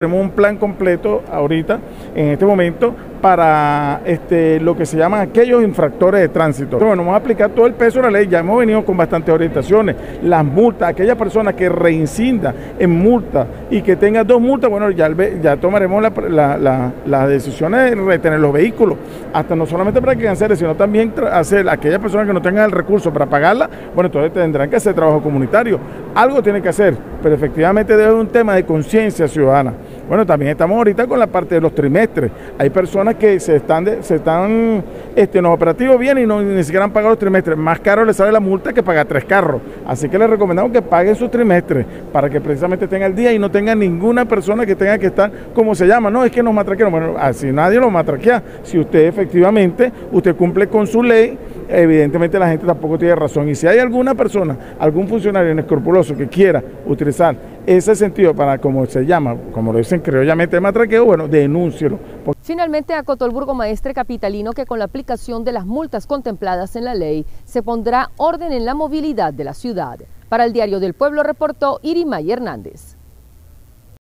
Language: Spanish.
Tenemos un plan completo ahorita, en este momento, para lo que se llaman aquellos infractores de tránsito. Bueno, vamos a aplicar todo el peso de la ley, ya hemos venido con bastantes orientaciones, las multas, aquella persona que reincida en multa y que tenga 2 multas, bueno, ya tomaremos las decisiones de retener los vehículos, hasta no solamente para que cancele, sino también hacer aquellas personas que no tengan el recurso para pagarla, bueno, entonces tendrán que hacer trabajo comunitario, algo tienen que hacer, pero efectivamente debe ser un tema de conciencia ciudadana. Bueno, también estamos ahorita con la parte de los trimestres. Hay personas que los operativos vienen y ni siquiera han pagado los trimestres. Más caro les sale la multa que pagar 3 carros. Así que les recomendamos que paguen sus trimestres para que precisamente tengan el día y no tenga ninguna persona que tenga que estar, como se llama, no, es que nos matraquearon. Bueno, así nadie los matraquea. Si usted efectivamente, usted cumple con su ley, evidentemente la gente tampoco tiene razón. Y si hay alguna persona, algún funcionario inescrupuloso que quiera utilizar ese sentido para, como se llama, como lo dicen criollamente, matraqueo, bueno, denúncielo. Finalmente acotó el burgomaestre capitalino que con la aplicación de las multas contempladas en la ley se pondrá orden en la movilidad de la ciudad. Para el Diario del Pueblo reportó Irimay Hernández.